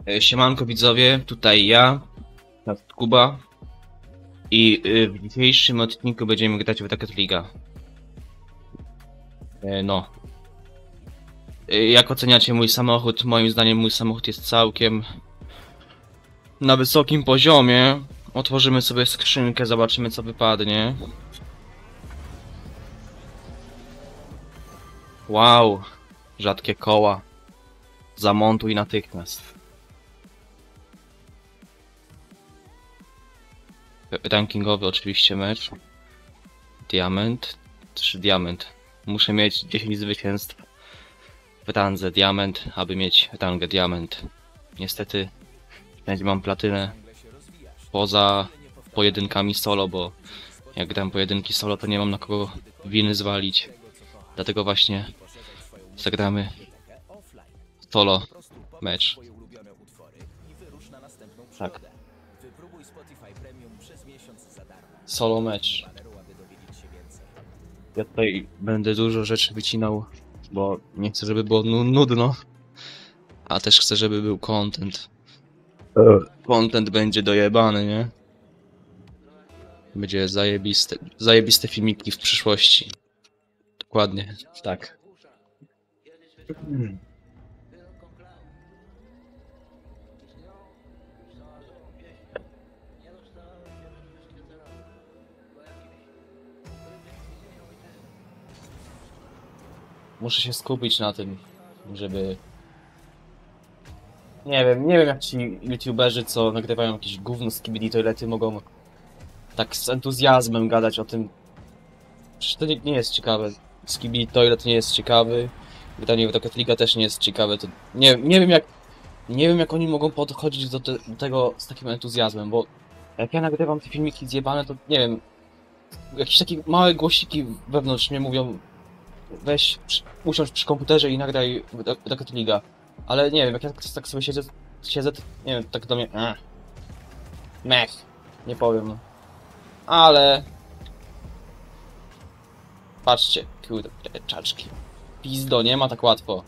Siemanko widzowie, tutaj ja, Kuba i w dzisiejszym odcinku będziemy grać w Rocket League'a. No. Jak oceniacie mój samochód? Moim zdaniem mój samochód jest całkiem na wysokim poziomie. Otworzymy sobie skrzynkę, zobaczymy co wypadnie. Wow, rzadkie koła. Zamontuj natychmiast. Rankingowy oczywiście mecz. Diament. 3 diament. Muszę mieć 10 zwycięstw w randze diament, aby mieć rangę diament. Niestety wszędzie mam platynę poza pojedynkami solo, bo jak gram pojedynki solo, to nie mam na kogo winy zwalić. Dlatego właśnie zagramy solo mecz. Tak. Solo mecz. Ja tutaj będę dużo rzeczy wycinał, bo nie chcę, żeby było nudno, a też chcę, żeby był content. Content będzie dojebany, nie? Będzie zajebiste filmiki w przyszłości. Dokładnie, tak. Muszę się skupić na tym, żeby... Nie wiem jak ci youtuberzy, co nagrywają jakieś gówno z Skibidi Toilety, mogą tak z entuzjazmem gadać o tym. Przecież to nie jest ciekawe. Skibidi Toilet nie jest ciekawy. Granie w Rocket League też nie jest ciekawe. To nie wiem jak oni mogą podchodzić do tego z takim entuzjazmem, bo jak ja nagrywam te filmiki zjebane, to nie wiem, jakieś takie małe głosiki wewnątrz mnie mówią: weź, usiądź przy komputerze i nagraj Rocket League'a. Ale nie wiem, jak ja tak sobie siedzę, to nie wiem, tak do mnie... Mech, nie powiem. Ale... Patrzcie, kurde, czaczki. Pizdo, nie ma tak łatwo.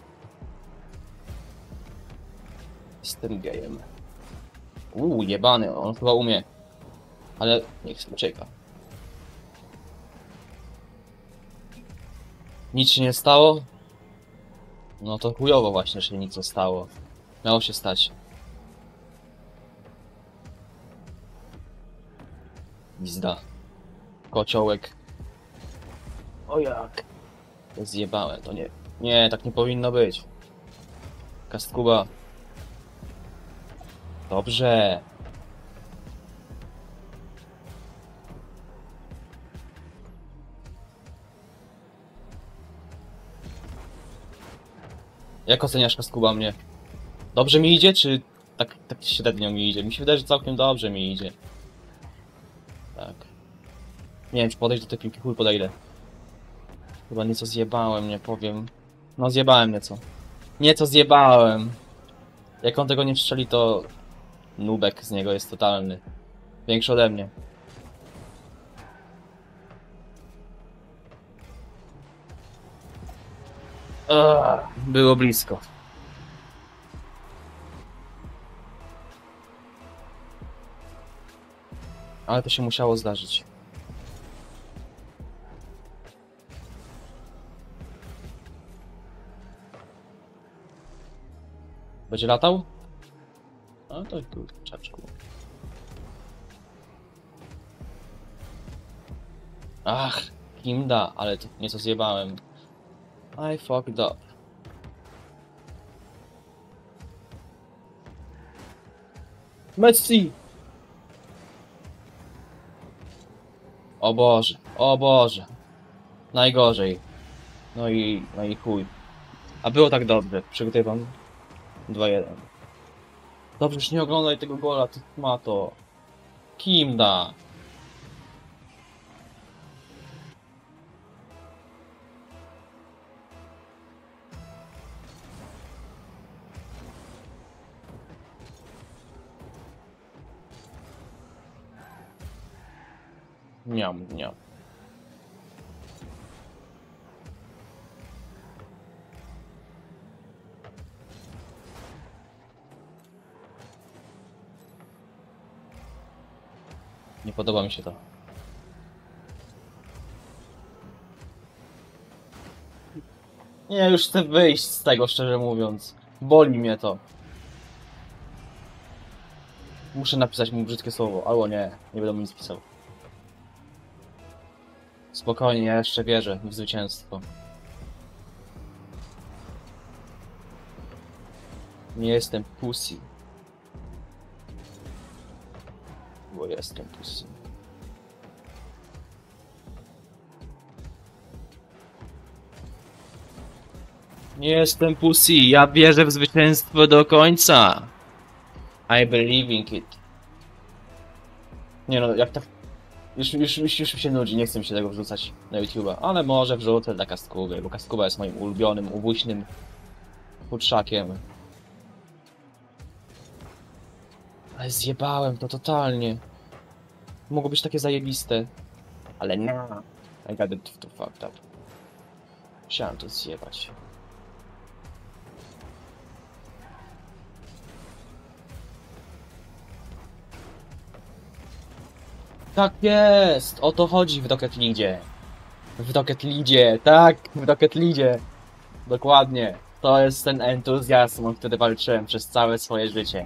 Z tym gejem. Jebany, on chyba umie. Ale niech sobie czeka. Nic się nie stało? No to chujowo właśnie, że się nic nie stało. Miało się stać. Pizda. Kociołek. O jak? To zjebałem, to nie... Nie, tak nie powinno być. Kastkuba. Dobrze. Jak oceniasz, Kastkuba, mnie? Dobrze mi idzie, czy tak średnio mi idzie? Mi się wydaje, że całkiem dobrze mi idzie. Tak. Nie wiem, czy podejść do tej piłki, chuj podejdę. Chyba nieco zjebałem, nie powiem. No zjebałem nieco. Nieco zjebałem. Jak on tego nie strzeli, to... Nubek z niego jest totalny. Większy ode mnie. Było blisko. Ale to się musiało zdarzyć. Będzie latał? No to kurczaczku. Ach, Kimda, ale to nieco zjebałem. I fucked up. Messi! O Boże, o Boże. Najgorzej. No i chuj. A było tak dobrze, przegrywam 2-1. Dobrze, już nie oglądaj tego gola, ty ma to. Kimda. Niam. Nie podoba mi się to. Nie, już chcę wyjść z tego, szczerze mówiąc. Boli mnie to. Muszę napisać mu brzydkie słowo, albo nie będę mu nic pisał. Spokojnie, ja jeszcze wierzę w zwycięstwo. Nie jestem pussy. Bo jestem pussy. Nie jestem pussy, ja wierzę w zwycięstwo do końca. I believe in it. Nie no, jak tak... Już mi się nudzi, nie chcę mi się tego wrzucać na YouTube'a. Ale może wrzucę dla Kaskuby, bo Kaskuba jest moim ulubionym, ubuśnym futrzakiem. Ale zjebałem to totalnie. Mogło być takie zajebiste. Ale nie. I got it to fucked up. Musiałem to zjebać. Tak jest! O to chodzi w Rocket League. W Rocket League, tak! W Rocket League. Dokładnie. To jest ten entuzjazm, o który walczyłem przez całe swoje życie.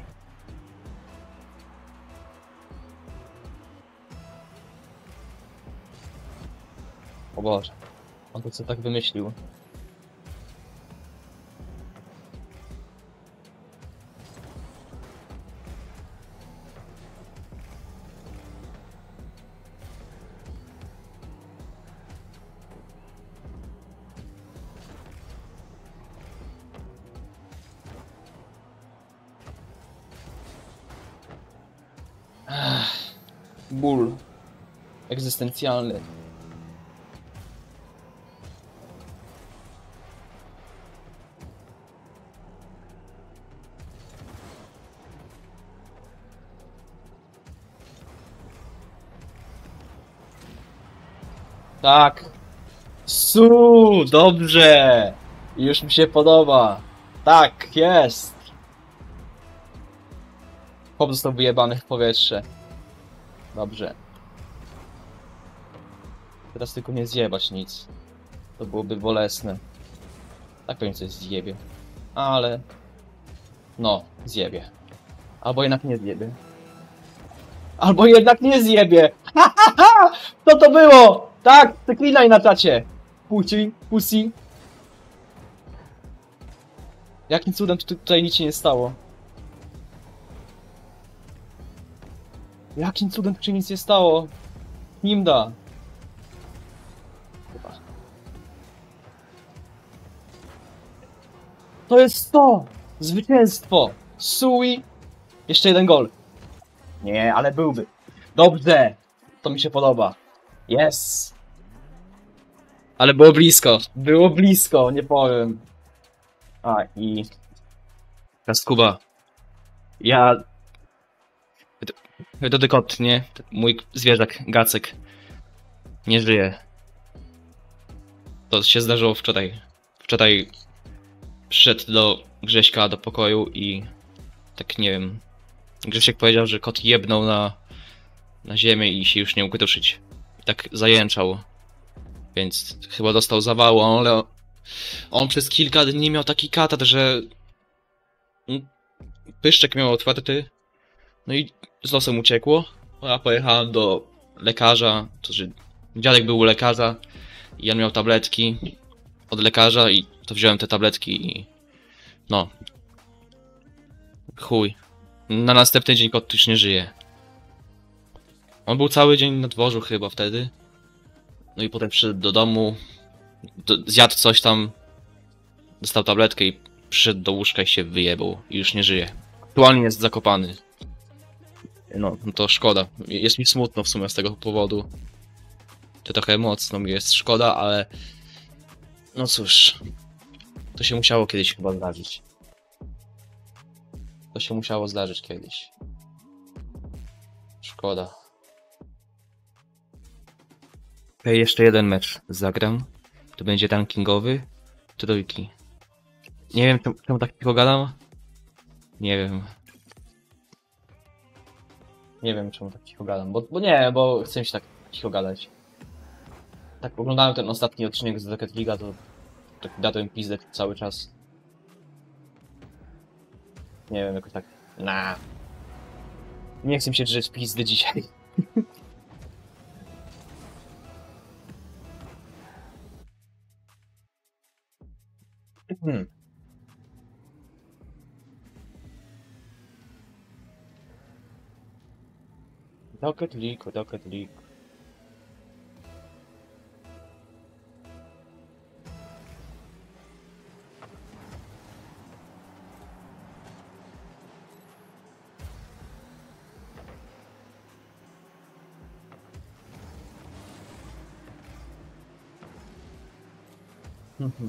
O Boże. On to co tak wymyślił? Ból egzystencjalny. Tak. Dobrze. Już mi się podoba. Tak, jest. Chłop został wyjebany w powietrze. Dobrze. Teraz tylko nie zjebać nic. To byłoby bolesne. Tak pewnie coś zjebie. Ale... No, zjebie. Albo jednak nie zjebie. Albo jednak nie zjebie! Ha, ha, ha! Co to było? Tak, przeklinaj na czacie! Pussy. Jakim cudem tutaj nic się nie stało? Jakim cudem tu się nic nie stało? Nimda. Chyba. To jest to! Zwycięstwo! Sui! Jeszcze jeden gol. Nie, ale byłby. Dobrze! To mi się podoba. Yes! Ale było blisko. Było blisko, nie powiem. A i... Kaskuba. Ja... Dodykotnie, mój zwierzak, Gacek, nie żyje. To się zdarzyło wczoraj. Wczoraj przyszedł do Grześka do pokoju i... Tak nie wiem... Grzesiek powiedział, że kot jebnął na ziemię i się już nie mógł ruszyć. I tak zajęczał. Więc chyba dostał zawału, ale on przez kilka dni miał taki katar, że pyszczek miał otwarty. No i z nosem uciekło. Ja pojechałem do lekarza, to znaczy dziadek był u lekarza i on miał tabletki od lekarza i to wziąłem te tabletki i no. Chuj. Na następny dzień kot już nie żyje. On był cały dzień na dworzu chyba wtedy. No i potem przyszedł do domu, zjadł coś tam, dostał tabletkę i przyszedł do łóżka i się wyjebał i już nie żyje. Aktualnie jest zakopany. No to szkoda. Jest mi smutno w sumie z tego powodu. To trochę mocno mi jest szkoda, ale... No cóż. To się musiało kiedyś chyba zdarzyć. To się musiało zdarzyć kiedyś. Szkoda. Okej, jeszcze jeden mecz zagram. To będzie rankingowy. Trójki. Nie wiem czemu tak cicho gadam. Nie wiem. Nie wiem czemu tak cicho gadam, bo chcę się tak cicho gadać. Tak oglądałem ten ostatni odcinek z Rocket League'a, to tak dadłem pizdę cały czas. Nie wiem, jakoś tak... Nie chcę mi się drzeć pizdy dzisiaj. Hmm. Rocket League, Rocket League. Mhm.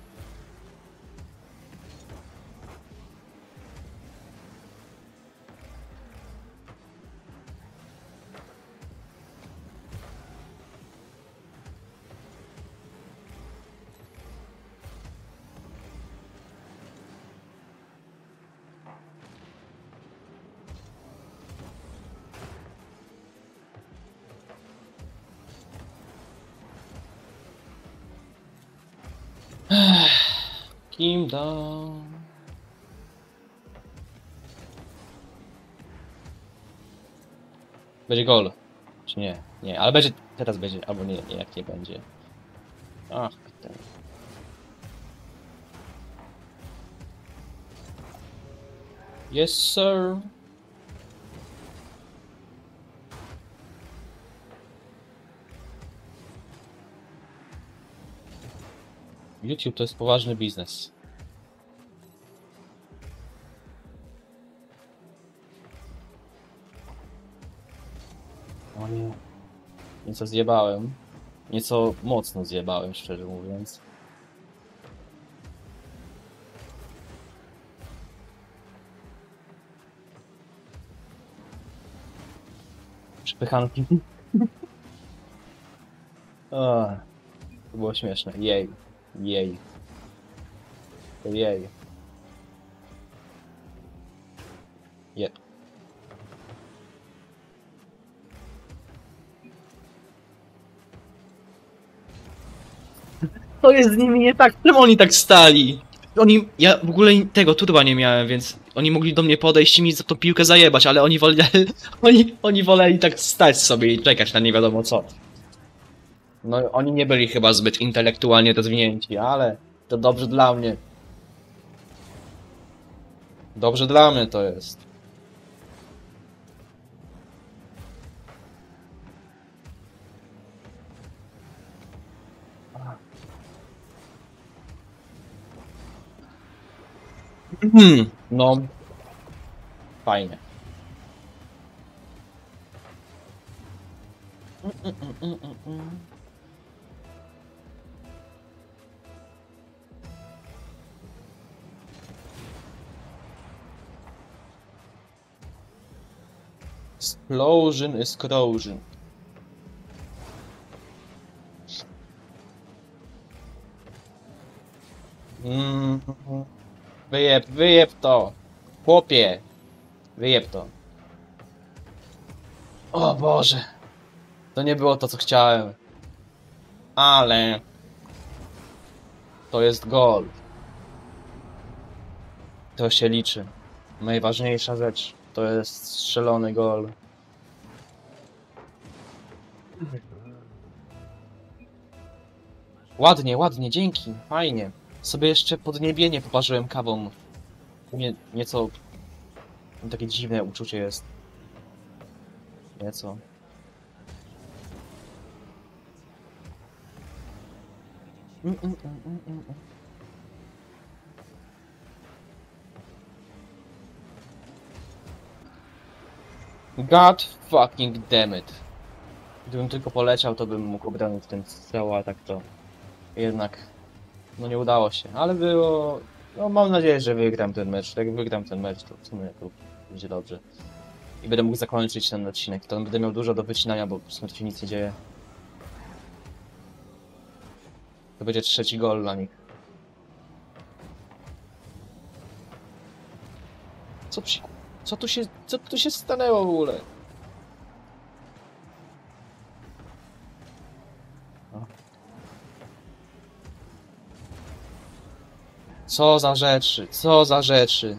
Kim down. Będzie gol. Czy nie? Nie, ale będzie. Teraz będzie, albo nie, jak nie będzie. Ach, ten. Yes, sir. YouTube to jest poważny biznes. O nie. Nieco zjebałem. Nieco mocno zjebałem, szczerze mówiąc. Przepychanki. O, to było śmieszne. Jej. Jej. To jej. Je. To jest z nimi nie tak. Czemu oni tak stali? Ja w ogóle tego turba nie miałem, więc oni mogli do mnie podejść i mi za tą piłkę zajebać, ale oni woleli, oni woleli tak stać sobie i czekać na nie wiadomo co. No oni nie byli chyba zbyt intelektualnie rozwinięci, ale to dobrze dla mnie. Dobrze dla mnie to jest. No. Fajnie. Explosion is corrosion. Wyjeb to. Chłopie. Wyjeb to. O Boże. To nie było to, co chciałem. Ale... To jest gol. To się liczy. Najważniejsza rzecz to jest strzelony gol. Ładnie, ładnie, dzięki. Fajnie. Sobie jeszcze podniebienie poparzyłem kawą. Nieco... Takie dziwne uczucie jest. Nieco. God fucking damn it. Gdybym tylko poleciał, to bym mógł obronić ten strzał, a tak to... Jednak... No nie udało się, ale było... No mam nadzieję, że wygram ten mecz. Jak wygram ten mecz, to w sumie to będzie dobrze. I będę mógł zakończyć ten odcinek. To będę miał dużo do wycinania, bo w sumie to się nic nie dzieje. To będzie trzeci gol dla nich. Co tu się stanęło w ogóle? Co za rzeczy, co za rzeczy.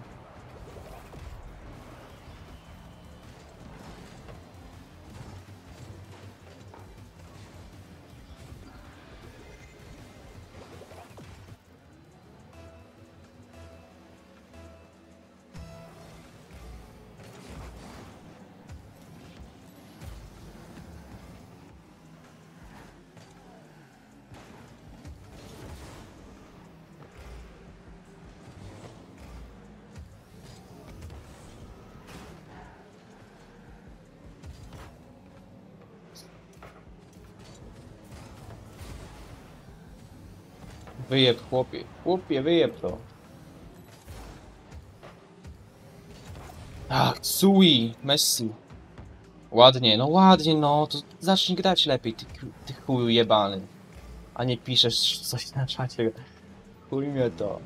Wyjeb, chłopie. Chłopie, wyjeb to. Ach, Sui, Messi. Ładnie, no to zacznij grać lepiej, ty chuju jebany. A nie piszesz coś na czacie. Chuj mnie to.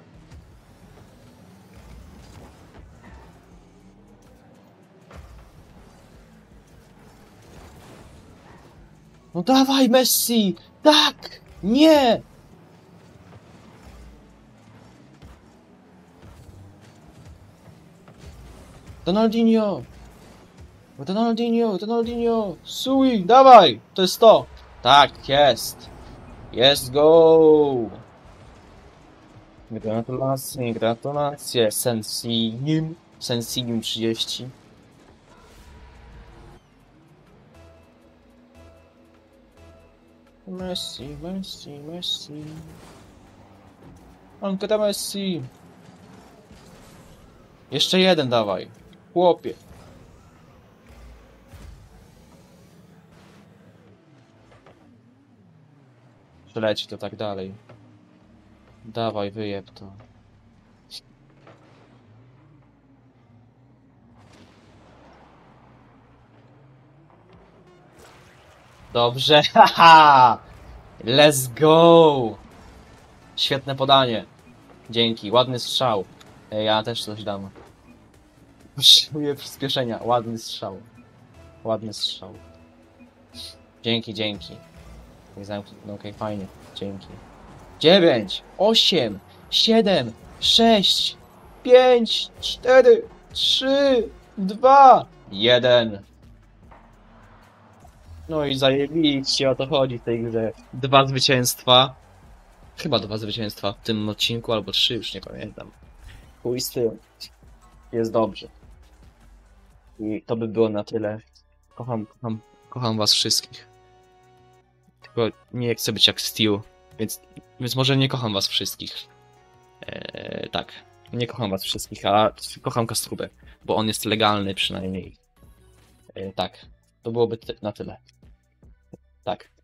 No dawaj, Messi! Tak! Nie! Ronaldinho! Ronaldinho! Sui, dawaj! To jest to! Tak, jest! Jest go! Gratulacje, gratulacje! Sensinium 30. Messi. Anketa Messi! Jeszcze jeden dawaj! Chłopie! Przeleci to tak dalej. Dawaj, wyjeb to. Dobrze, haha! Let's go! Świetne podanie. Dzięki, ładny strzał. Ja też coś dam. Potrzebuję przyspieszenia. Ładny strzał. Ładny strzał. Dzięki. No okej, fajnie. Dzięki. 9, 8, 7, 6, 5, 4, 3, 2, 1. No i zajebiście, o to chodzi w tej grze. 2 zwycięstwa. Chyba 2 zwycięstwa w tym odcinku, albo 3, już nie pamiętam. Chuj z tym. Jest dobrze. I to by było na tyle. Kocham was wszystkich. Tylko nie chcę być jak Steel, więc może nie kocham was wszystkich. Tak, nie kocham was wszystkich, a kocham Kastrubę, bo on jest legalny przynajmniej. Tak, to byłoby na tyle. Tak.